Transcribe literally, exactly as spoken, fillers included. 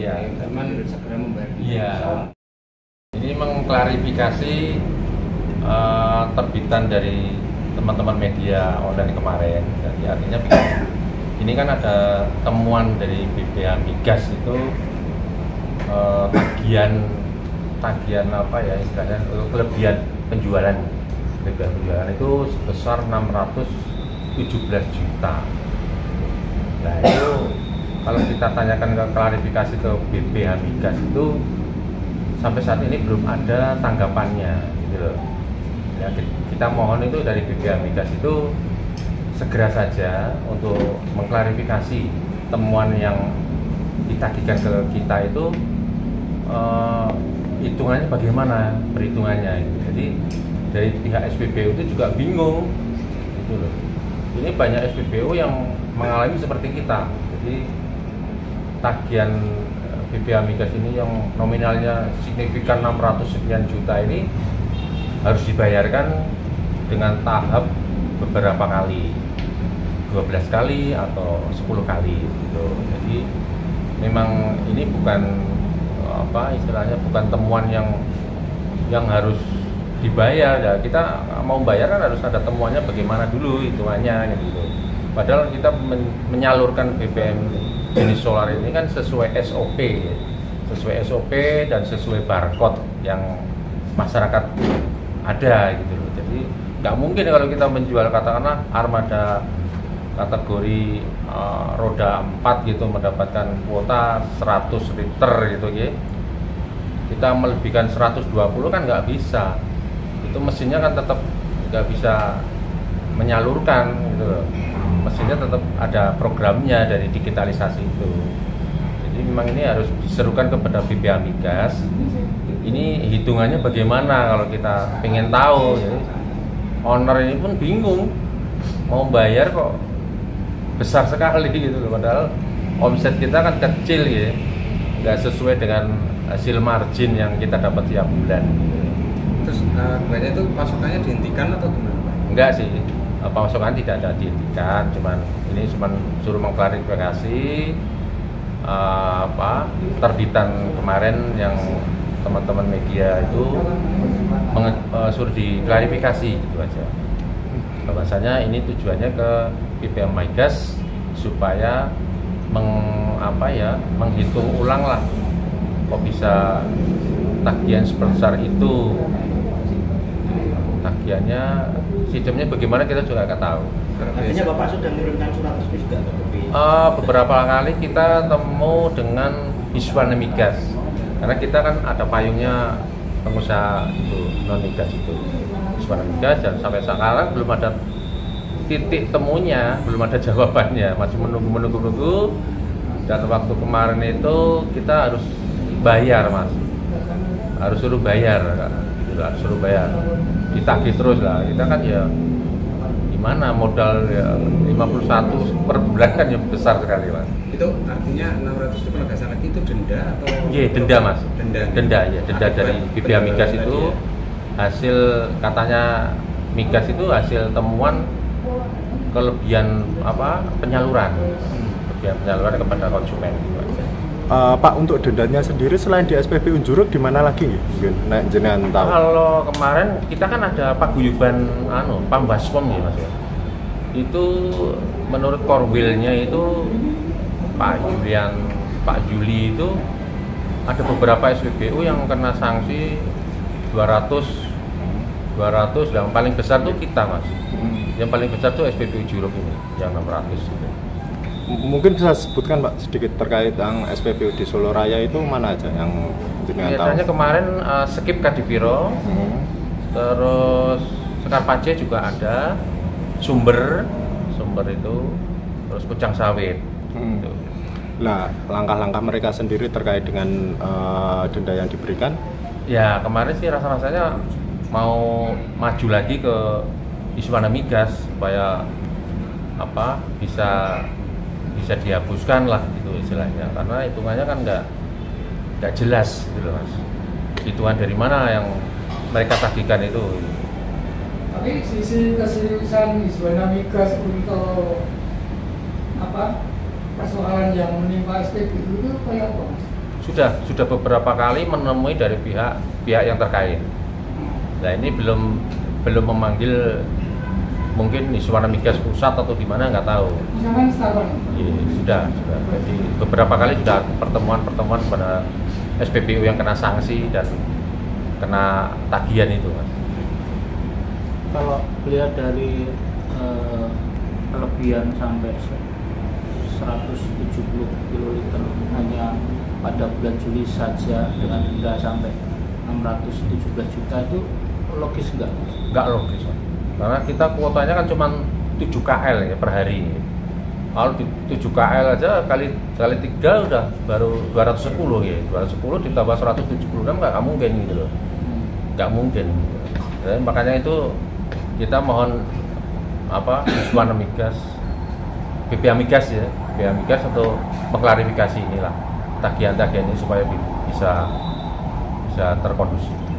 Iya. teman segera membayar. Iya. Ini mengklarifikasi uh, terbitan dari teman-teman media online kemarin. Jadi artinya ini kan ada temuan dari B P H Migas itu uh, tagihan tagihan apa ya istilahnya kelebihan penjualan kelebihan penjualan itu sebesar enam ratus tujuh belas juta. Nah itu kalau kita tanyakan ke klarifikasi ke B P H Migas itu sampai saat ini belum ada tanggapannya gitu loh. Ya, kita mohon itu dari B P H Migas itu segera saja untuk mengklarifikasi temuan yang ditagihkan ke kita itu uh, hitungannya bagaimana perhitungannya. Jadi dari pihak S P B U itu juga bingung gitu loh. Ini banyak S P B U yang mengalami seperti kita. Jadi tagihan B P H Migas ini yang nominalnya signifikan enam ratus sekian juta ini harus dibayarkan dengan tahap beberapa kali, dua belas kali atau sepuluh kali gitu. Jadi memang ini bukan apa istilahnya bukan temuan yang yang harus dibayar ya. Kita mau bayar kan harus ada temuannya bagaimana dulu hitungannya gitu. Padahal kita men menyalurkan B B M jenis solar ini kan sesuai S O P, sesuai S O P dan sesuai barcode yang masyarakat ada gitu loh. Jadi nggak mungkin kalau kita menjual katakanlah armada kategori uh, roda empat gitu mendapatkan kuota seratus liter gitu ya. Kita melebihkan seratus dua puluh kan nggak bisa. Itu mesinnya kan tetap nggak bisa menyalurkan gitu loh. Mesinnya tetap ada programnya dari digitalisasi itu. Jadi memang ini harus diserukan kepada B P H Migas. Ini hitungannya bagaimana kalau kita pengen tahu ya. Owner ini pun bingung mau bayar kok besar sekali gitu loh, padahal omset kita kan kecil ya, nggak sesuai dengan hasil margin yang kita dapat tiap bulan. Terus uh, kemudian itu pasokannya dihentikan atau gimana Pak? Enggak sih, pasokan tidak ada dihentikan, cuman ini cuman suruh mengklarifikasi uh, apa terbitan kemarin yang teman-teman media itu menge, uh, suruh diklarifikasi itu aja. Bahwasanya ini tujuannya ke B P H Migas supaya meng, apa ya, menghitung ulang lah kok bisa tagihan sebesar itu. Tagihannya sistemnya bagaimana kita juga nggak tahu. Artinya Bapak sudah menurunkan surat resmi juga ke B P H? Uh, beberapa kali kita temu dengan Iswana Migas karena kita kan ada payungnya pengusaha itu non migas itu Iswana Migas, dan sampai sekarang belum ada titik temunya, belum ada jawabannya, masih menunggu-menunggu-menunggu. Dan waktu kemarin itu kita harus bayar mas, harus suruh bayar, gitu, harus suruh bayar, ditagih terus lah. Kita kan ya gimana, modal ya lima puluh satu per bulan kan ya besar sekali mas. Itu artinya enam ratus itu penegasan lagi itu denda atau? Iya denda mas, denda, denda ya, denda dari B P H Migas itu ya. Hasil katanya migas itu hasil temuan kelebihan apa penyaluran, kelebihan penyaluran kepada konsumen. Uh, Pak, untuk dendanya sendiri selain di S P B U Njuruk di mana lagi mungkin nek jenengan tahu? Kalau kemarin kita kan ada paguyuban anu Pambaskom ya mas ya. Itu menurut Korwilnya itu Pak Julian, Pak Juli itu ada beberapa S P B U yang kena sanksi dua ratus, yang paling besar tuh kita mas. Yang paling besar tuh S P B U Njuruk ini yang enam ratus gitu. Mungkin bisa sebutkan Pak sedikit terkait yang S P B U di Solo Raya itu mana aja yang jenengan tahu? Biasanya kemarin uh, Skip Kadipiro, hmm. terus Sekar Pace juga ada, Sumber, Sumber itu, terus Pucang Sawit. Hmm. Gitu. Nah, langkah-langkah mereka sendiri terkait dengan uh, denda yang diberikan? Ya kemarin sih rasa-rasanya mau maju lagi ke Iswana Migas supaya apa bisa bisa dihapuskan lah gitu istilahnya, karena hitungannya kan nggak nggak jelas gitu loh mas, hitungan dari mana yang mereka tagihkan itu. Tapi sisi keseriusan Iswana Migas untuk apa persoalan yang menimpa S P B U itu kayak apa mas? Sudah, sudah beberapa kali menemui dari pihak pihak yang terkait. Nah ini belum belum memanggil mungkin di Iswana Migas Pusat atau di mana nggak tahu. Jangan Starbank. Iya, sudah, sudah. Jadi beberapa kali sudah pertemuan-pertemuan pada S P B U yang kena sanksi dan kena tagihan itu, Mas. Kalau lihat dari eh, kelebihan sampai seratus tujuh puluh kiloliter hanya pada bulan Juli saja dengan denda sampai enam ratus tujuh belas juta itu logis nggak? Nggak logis, Mas. Karena kita kuotanya kan cuma tujuh K L ya per hari. Kalau tujuh K L aja kali kali tiga udah baru dua ratus sepuluh ya. dua ratus sepuluh ditambah seratus tujuh puluh enam nggak mungkin gitu loh. Nggak mungkin. Dan makanya itu kita mohon apa Iswana Migas, B P A Migas ya, B P A Migas untuk mengklarifikasi inilah tagihan-tagihan ini supaya bisa bisa terkondusif.